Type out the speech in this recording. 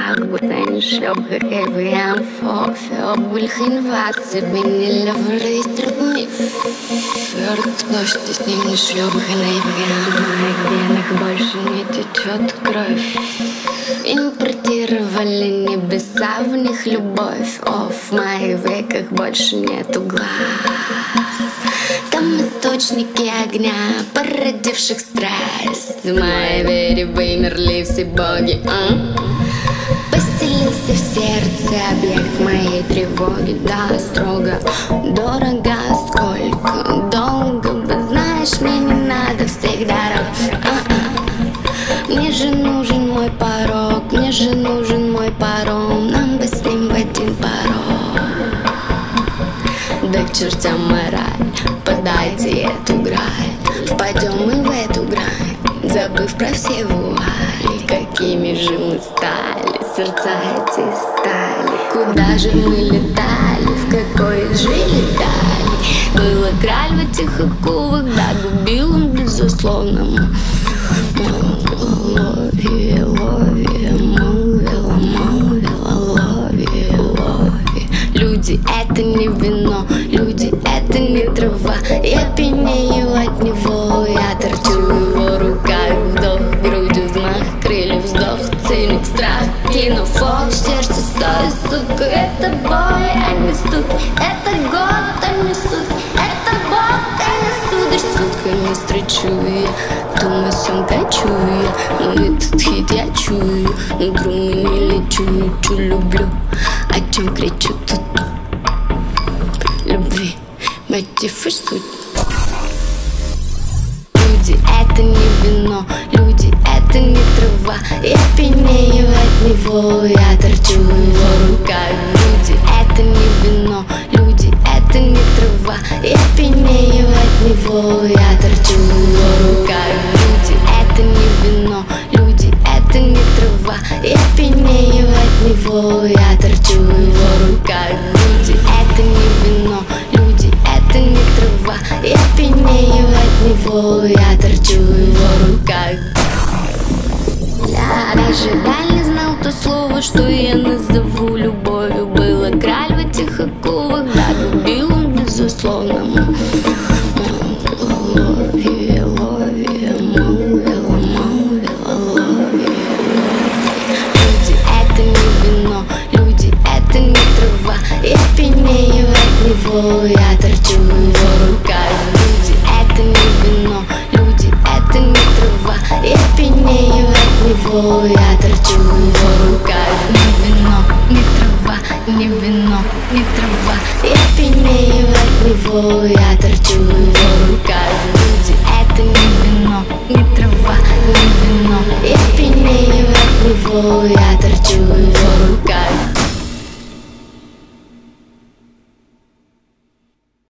как будто не шлёпка, эвиан фофе, бульхин ватсы, бенили в рейстрами. Фёрд площади с ним не шлёпка, на эвиан, в венах больше не течет кровь. Импортировали небеса, в них любовь. В моих веках больше нету глаз. Там источники огня, породивших страсть. В моей вере вымерли все боги. Поселился в сердце объект моей тревоги. Да, строго, дорого, сколько долго. Знаешь, мне не надо всех дорог. Мне же нужен мой порог, мне же нужен мой паром. Нам бы с ним в один паром. Да к чертям мораль, подайте эту грань. Впадем мы в эту грань, забыв про все вуали. Какими же мы стали, сердца эти стали. Куда же мы летали, в какой из жили дали. Было краль в этих оковах, да, губил он безусловно. Люди — это не вино, люди — это не трава. Я пьянею от него, я торчу в его руках. Вдох, грудью, взмах крыльев, вздох, циник, страх. Кину фок, сердце стоит, сука. Это бой, а не стук. Это год, а не суть. Это бог, а не сударь. Сутками встречу я, думаю, сон качу я. Но этот хит я чую, на друга не лечу, ничего люблю. О чем кричу тут? Любви, мотив и суть. Люди — это не вино, люди — это не трава. Я пьянею от него, я торчу в его руках. Люди — это не вино, люди — это не трава. Я пьянею от него, я торчу в его руках. Люди — это не вино, люди — это не трава. Я пьянею от него, я торчу в его руках. Люди — это не вино, люди — это не трава. Я пьянею от него, я торчу в его руках. Я даже не знал то слово, что я назову любовью. Было краль в этих оковах, да, губил он безусловно. Я пьянею от него, я торчу в его руках. Люди — это не вино, люди — это не трава. Я пьянею от него, я торчу в его руках. Не вино, не трава, не вино, не трава. Я пьянею от него, я торчу в его руках. Люди — это не вино, не трава, не вино. Я пьянею от него, я торчу в его руках.